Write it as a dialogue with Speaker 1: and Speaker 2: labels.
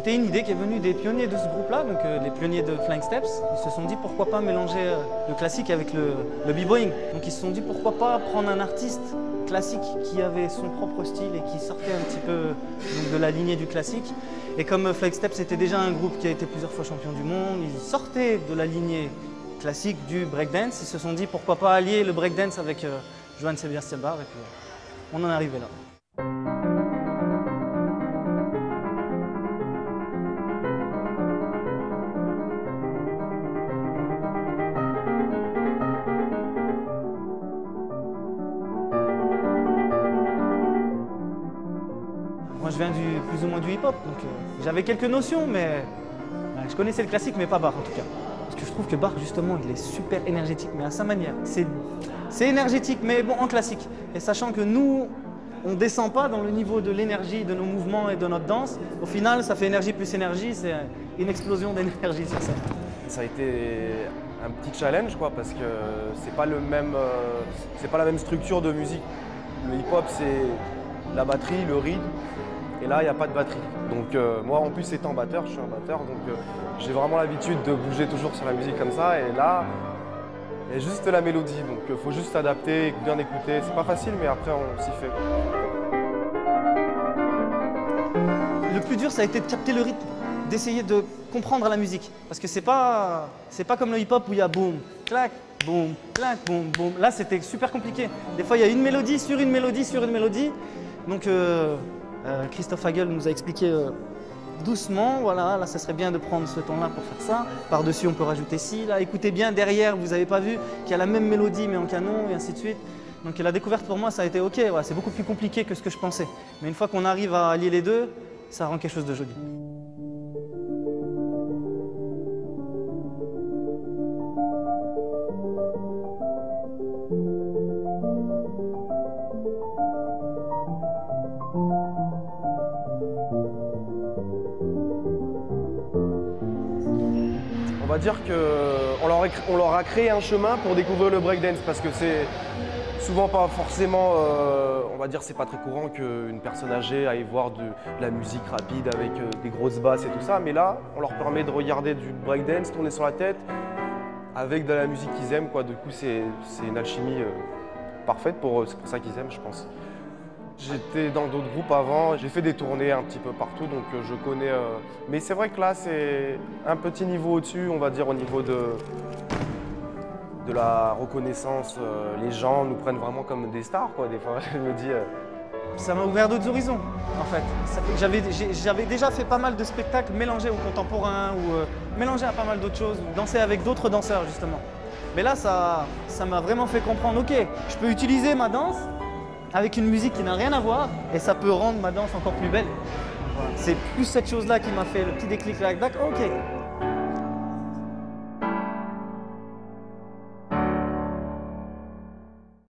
Speaker 1: C'était une idée qui est venue des pionniers de ce groupe-là, donc les pionniers de Flying Steps. Ils se sont dit pourquoi pas mélanger le classique avec le b-boying. Donc ils se sont dit pourquoi pas prendre un artiste classique qui avait son propre style et qui sortait un petit peu donc, de la lignée du classique. Et comme Flying Steps était déjà un groupe qui a été plusieurs fois champion du monde, ils sortaient de la lignée classique du breakdance. Ils se sont dit pourquoi pas allier le breakdance avec Johann Sebastian Bach et puis on en est arrivé là. Moi je viens plus ou moins du hip-hop, donc j'avais quelques notions, mais je connaissais le classique, mais pas Bach en tout cas. Parce que je trouve que Bach justement il est super énergétique, mais à sa manière. C'est énergétique, mais bon en classique. Et sachant que nous, on ne descend pas dans le niveau de l'énergie de nos mouvements et de notre danse, au final ça fait énergie plus énergie, c'est une explosion d'énergie sur scène.
Speaker 2: Ça a été un petit challenge quoi, parce que c'est pas la même structure de musique. Le hip-hop c'est la batterie, le rythme. Et là, il n'y a pas de batterie. Donc moi, en plus, étant batteur, je suis un batteur, donc j'ai vraiment l'habitude de bouger toujours sur la musique comme ça. Et là, il y a juste la mélodie, donc il faut juste s'adapter, bien écouter. C'est pas facile, mais après, on s'y fait.
Speaker 1: Le plus dur, ça a été de capter le rythme, d'essayer de comprendre la musique. Parce que c'est pas comme le hip-hop où il y a boum, clac, boum, clac, boum, boum. Là, c'était super compliqué. Des fois, il y a une mélodie sur une mélodie sur une mélodie. Donc, Christophe Hagel nous a expliqué doucement, voilà, là ça serait bien de prendre ce temps-là pour faire ça. Par-dessus on peut rajouter ci, là écoutez bien derrière, vous n'avez pas vu qu'il y a la même mélodie mais en canon et ainsi de suite. Donc la découverte pour moi ça a été ok, ouais, c'est beaucoup plus compliqué que ce que je pensais. Mais une fois qu'on arrive à allier les deux, ça rend quelque chose de joli.
Speaker 2: On va dire qu'on leur a créé un chemin pour découvrir le breakdance parce que c'est souvent pas forcément, on va dire c'est pas très courant qu'une personne âgée aille voir de la musique rapide avec des grosses basses et tout ça, mais là on leur permet de regarder du breakdance, tourner sur la tête avec de la musique qu'ils aiment quoi. Du coup c'est une alchimie parfaite pour eux, c'est pour ça qu'ils aiment je pense. J'étais dans d'autres groupes avant, j'ai fait des tournées un petit peu partout, donc je connais. Mais c'est vrai que là, c'est un petit niveau au-dessus, on va dire, au niveau de la reconnaissance. Les gens nous prennent vraiment comme des stars, quoi, des fois, je me dis.
Speaker 1: Ça m'a ouvert d'autres horizons, en fait. J'avais déjà fait pas mal de spectacles mélangés au contemporain ou mélangés à pas mal d'autres choses, ou danser avec d'autres danseurs, justement. Mais là, ça m'a vraiment fait comprendre, ok, je peux utiliser ma danse avec une musique qui n'a rien à voir et ça peut rendre ma danse encore plus belle. Voilà. C'est plus cette chose-là qui m'a fait le petit déclic là, ok,